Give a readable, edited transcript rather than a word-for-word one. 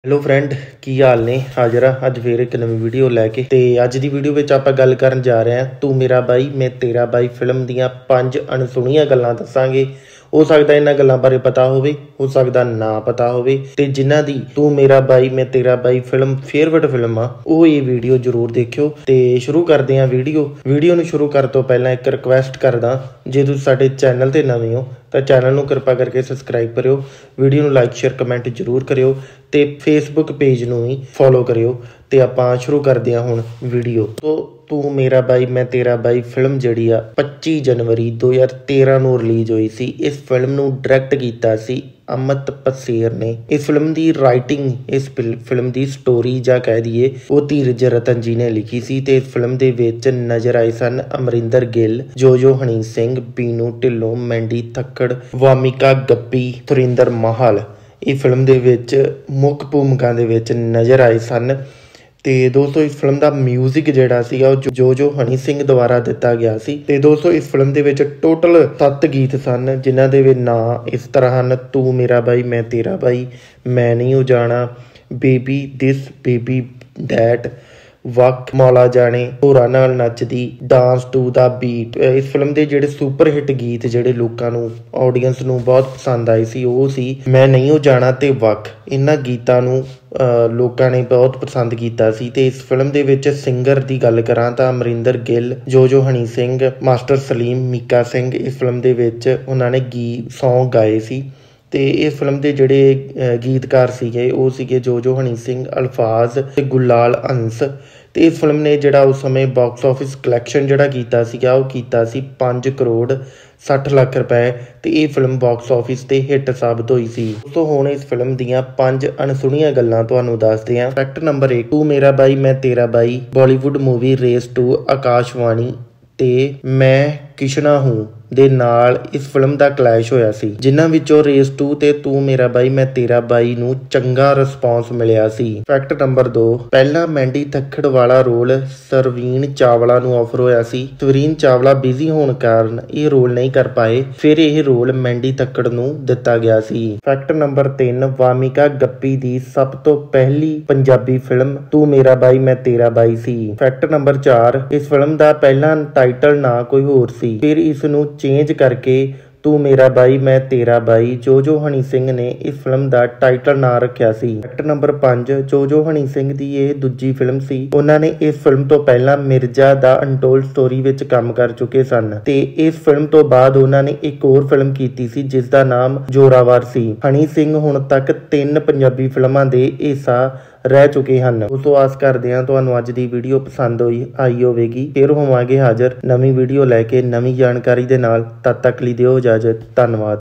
Hello friend, ਕੀ ਹਾਲ ਨੇ। ਹਾਜ਼ਰ ਆ ਅੱਜ ਫੇਰ ਇੱਕ ਨਵੀਂ ਵੀਡੀਓ ਲੈ ਕੇ। ਤੇ ਅੱਜ ਦੀ ਵੀਡੀਓ ਵਿੱਚ ਆਪਾਂ ਗੱਲ ਕਰਨ ਜਾ ਰਹੇ ਹਾਂ ਤੂੰ ਮੇਰਾ ਬਾਈ ਮੈਂ ਤੇਰਾ ਬਾਈ ਫਿਲਮ ਦੀਆਂ 5 ਅਣਸੁਣੀਆਂ ਗੱਲਾਂ ਦੱਸਾਂਗੇ। ਹੋ ਸਕਦਾ ਇਹਨਾਂ ਗੱਲਾਂ ਬਾਰੇ ਪਤਾ ਹੋਵੇ, ਹੋ ਸਕਦਾ ਨਾ ਪਤਾ ਹੋਵੇ। ਤੇ ਜਿਨ੍ਹਾਂ ਦੀ ਤੂੰ ਮੇਰਾ ਬਾਈ ਮੈਂ ਤੇਰਾ ਬਾਈ ਫਿਲਮ ਫੇਵਰਟ ਫਿਲਮ ਆ, ਉਹ ਇਹ ਵੀਡੀਓ ਜ਼ਰੂਰ ਦੇਖਿਓ। ਤੇ ਸ਼ੁਰੂ ਕਰਦੇ ਹਾਂ ਵੀਡੀਓ ਨੂੰ ਸ਼ੁਰੂ ਕਰਨ ਤੋਂ ਪਹਿਲਾਂ ਇੱਕ ਰਿਕੁਐਸਟ ਕਰਦਾ, ਜੇ ਤੁਸੀਂ ਸਾਡੇ ਚੈਨਲ ਤੇ ਨਵੇਂ ਹੋ ਤਾਂ ਚੈਨਲ ਨੂੰ ਕਿਰਪਾ ਕਰਕੇ ਸਬਸਕ੍ਰਾਈਬ ਕਰਿਓ, ਵੀਡੀਓ ਨੂੰ ਲਾਈਕ ਸ਼ੇਅਰ ਕਮੈਂਟ ਜ਼ਰੂਰ ਕਰਿਓ ਤੇ ਫੇਸਬੁੱਕ ਪੇਜ ਨੂੰ ਵੀ ਫੋਲੋ ਕਰਿਓ। ਤੇ ਆਪਾਂ ਸ਼ੁਰੂ ਕਰਦੇ ਹਾਂ ਹੁਣ ਵੀਡੀਓ। ਤੂੰ ਮੇਰਾ ਬਾਈ ਮੈਂ ਤੇਰਾ ਬਾਈ ਫਿਲਮ ਜਿਹੜੀ ਆ 25 ਜਨਵਰੀ 2013 ਨੂੰ ਰਿਲੀਜ਼ ਹੋਈ ਸੀ। ਇਸ ਫਿਲਮ ਨੂੰ ਡਾਇਰੈਕਟ ਕੀਤਾ ਸੀ ਅਮਿਤ ਪਸੇਰ ਨੇ। ਇਸ ਫਿਲਮ ਦੀ ਰਾਈਟਿੰਗ, ਇਸ ਫਿਲਮ ਦੀ ਸਟੋਰੀ ਜਾਂ ਕਹਿ ਦਈਏ ਉਹ ਧੀਰਜ ਰਤਨ ਜੀ ਨੇ ਲਿਖੀ ਸੀ। ਤੇ ਇਸ ਫਿਲਮ ਦੇ ਵਿੱਚ ਨਜ਼ਰ ਆਏ ਸਨ ਅਮਰਿੰਦਰ ਗਿੱਲ, ਜੋਜੋ ਹਨੀ ਸਿੰਘ, ਬੀਨੂ ਢਿੱਲੋਂ, ਮੈਂਡੀ ਥੱਕੜ, ਵਾਮਿਕਾ ਗੱਪੀ, ਸੁਰਿੰਦਰ ਮਾਹਲ ਇਹ ਫਿਲਮ ਦੇ ਵਿੱਚ ਮੁੱਖ ਭੂਮਿਕਾ ਦੇ ਵਿੱਚ ਨਜ਼ਰ ਆਏ ਸਨ। ਤੇ ਦੋਸਤੋ ਇਸ ਫਿਲਮ ਦਾ ਮਿਊਜ਼ਿਕ ਜਿਹੜਾ ਸੀਗਾ ਉਹ ਜੋਜੋ ਹਨੀ ਸਿੰਘ ਦੁਆਰਾ ਦਿੱਤਾ ਗਿਆ ਸੀ। ਤੇ ਦੋਸਤੋ ਇਸ ਫਿਲਮ ਦੇ ਵਿੱਚ ਟੋਟਲ 7 ਗੀਤ ਸਨ, ਜਿਨ੍ਹਾਂ ਦੇ ਵਿੱਚ ਨਾਂ ਇਸ ਤਰ੍ਹਾਂ ਹਨ: ਤੂੰ ਮੇਰਾ ਬਾਈ ਮੈਂ ਤੇਰਾ ਬਾਈ, ਮੈਂ ਨਹੀਂ ਉਹ ਜਾਣਾ, ਬੇਬੀ ਦਿਸ ਬੇਬੀ ਡੈਟ, ਵਕ, ਮੌਲਾ ਜਾਣੇ, ਹੋਰਾਂ ਨਾਲ ਨੱਚਦੀ, ਡਾਂਸ ਟੂ ਦਾ ਬੀਟ। ਇਸ ਫਿਲਮ ਦੇ ਜਿਹੜੇ ਸੁਪਰ ਹਿੱਟ ਗੀਤ ਜਿਹੜੇ ਲੋਕਾਂ ਨੂੰ, ਆਡੀਅנס ਨੂੰ ਬਹੁਤ ਪਸੰਦ ਆਏ ਸੀ, ਉਹ ਸੀ ਮੈਂ ਨਹੀਂ ਉਹ ਜਾਣਾ ਤੇ ਵਕ। ਇਹਨਾਂ ਗੀਤਾਂ ਨੂੰ ਲੋਕਾਂ ਨੇ ਬਹੁਤ ਪਸੰਦ ਕੀਤਾ ਸੀ। ਤੇ ਇਸ ਫਿਲਮ ਦੇ ਵਿੱਚ ਸਿੰਗਰ ਦੀ ਗੱਲ ਕਰਾਂ ਤਾਂ Amrinder Gill, yo yo Honey Singh, Master Saleem, Mika Singh ਇਸ ਫਿਲਮ ਦੇ ਵਿੱਚ ਉਹਨਾਂ ਨੇ ਸੌਂਗ ਗਾਏ ਸੀ। ਤੇ ਇਸ ਫਿਲਮ ਦੇ ਜਿਹੜੇ ਗੀਤਕਾਰ ਸੀਗੇ ਉਹ ਸੀਗੇ ਜੋਜੋ ਹਨੀ ਸਿੰਘ, ਅਲਫਾਜ਼ ਤੇ ਗੁਲਾਲ ਅੰਸ। ਤੇ ਇਸ ਫਿਲਮ ਨੇ ਜਿਹੜਾ ਉਸ ਸਮੇਂ ਬਾਕਸ ਆਫਿਸ ਕਲੈਕਸ਼ਨ ਜਿਹੜਾ ਕੀਤਾ ਸੀਗਾ ਉਹ ਕੀਤਾ ਸੀ 5 ਕਰੋੜ 60 ਲੱਖ ਰੁਪਏ। ਤੇ ਇਹ ਫਿਲਮ ਬਾਕਸ ਆਫਿਸ ਤੇ ਹਿੱਟ ਸਾਬਤ ਹੋਈ ਸੀ। ਦੋਸਤੋ ਹੁਣ ਇਸ ਫਿਲਮ ਦੀਆਂ 5 ਅਣਸੁਣੀਆਂ ਗੱਲਾਂ ਤੁਹਾਨੂੰ ਦੱਸਦੇ ਹਾਂ। ਫੈਕਟ ਨੰਬਰ 1, ਤੂੰ ਮੇਰਾ ਬਾਈ ਮੈਂ ਤੇਰਾ ਬਾਈ Bollywood movie race two Akashvani ਤੇ ਮੈਂ ਕਿਸ਼ਨਾ ਹੂੰ ਦੇ ਨਾਲ ਇਸ ਫਿਲਮ ਦਾ ਕਲੈਸ਼ ਹੋਇਆ ਸੀ, ਜਿਨ੍ਹਾਂ ਵਿੱਚੋਂ ਰੇਸ 2 ਤੇ ਤੂੰ ਮੇਰਾ ਬਾਈ ਮੈਂ ਤੇਰਾ ਬਾਈ ਨੂੰ ਚੰਗਾ ਰਿਸਪੌਂਸ ਮਿਲਿਆ ਸੀ। ਫੈਕਟ ਨੰਬਰ 2, ਪਹਿਲਾਂ ਮੈਂਡੀ ਥੱਕੜ ਵਾਲਾ ਰੋਲ ਸਰਵੀਨ ਚਾਵਲਾ ਨੂੰ ਆਫਰ ਹੋਇਆ ਸੀ। ਸਰਵੀਨ ਚਾਵਲਾ ਬਿਜ਼ੀ ਹੋਣ ਕਾਰਨ ਇਹ ਰੋਲ ਨਹੀਂ ਕਰ ਪਾਏ, ਫਿਰ ਇਹ ਰੋਲ ਮੈਂਡੀ ਥੱਕੜ ਨੂੰ ਦਿੱਤਾ ਗਿਆ ਸੀ। ਫੈਕਟ ਨੰਬਰ 3, ਵਾਮਿਕਾ ਗੱਪੀ ਦੀ ਸਭ ਤੋਂ ਪਹਿਲੀ ਪੰਜਾਬੀ ਫਿਲਮ ਤੂੰ ਮੇਰਾ ਬਾਈ ਮੈਂ ਤੇਰਾ ਬਾਈ ਸੀ। ਫੈਕਟ ਨੰਬਰ 4, ਇਸ ਫਿਲਮ ਦਾ ਪਹਿਲਾਂ ਟਾਈਟਲ ਨਾ ਕੋਈ ਹੋਰ ਸੀ, ਫਿਰ ਇਸ ਨੂੰ ਚੇਂਜ ਕਰਕੇ ਤੂੰ ਮੇਰਾ ਬਾਈ ਮੈਂ ਤੇਰਾ ਬਾਈ ਜੋਜੋ ਹਨੀ ਸਿੰਘ ਨੇ ਇਸ ਫਿਲਮ ਦਾ ਟਾਈਟਲ ਨਾਂ ਰੱਖਿਆ ਸੀ। Fact number 5, yo yo Honey Singh ਦੀ ਇਹ ਦੂਜੀ ਫਿਲਮ ਸੀ। ਉਹਨਾਂ ਨੇ ਇਸ ਫਿਲਮ ਤੋਂ ਪਹਿਲਾਂ ਮਿਰਜ਼ਾ ਦਾ ਅਨਟੋਲਡ ਸਟੋਰੀ ਵਿੱਚ ਕੰਮ ਕਰ ਚੁੱਕੇ ਸਨ। ਤੇ ਇਸ ਫਿਲਮ ਤੋਂ ਬਾਅਦ ਉਹਨਾਂ ਨੇ ਇੱਕ ਹੋਰ ਫਿਲਮ ਕੀਤੀ ਸੀ ਜਿਸ ਦਾ ਨਾਮ ਜ਼ੋਰਾਵਰ ਸੀ। ਹਨੀ ਸਿੰਘ ਹੁਣ ਤੱਕ 3 ਪੰਜਾਬੀ ਫਿਲਮਾਂ ਦੇ ਹਿੱਸਾ ਰਹਿ ਚੁੱਕੇ ਹਨ। ਦੋਸਤੋ ਆਸ ਕਰਦੇ ਹਾਂ ਤੁਹਾਨੂੰ ਅੱਜ ਦੀ ਵੀਡੀਓ ਪਸੰਦ ਆਈ ਹੋਵੇਗੀ। ਫਿਰ ਹੋਵਾਂਗੇ ਹਾਜ਼ਰ ਨਵੀਂ ਵੀਡੀਓ ਲੈ ਕੇ ਨਵੀਂ ਜਾਣਕਾਰੀ ਦੇ ਨਾਲ। ਤਦ ਤੱਕ ਲਈ ਦਿਓ ਇਜਾਜ਼ਤ। ਧੰਨਵਾਦ।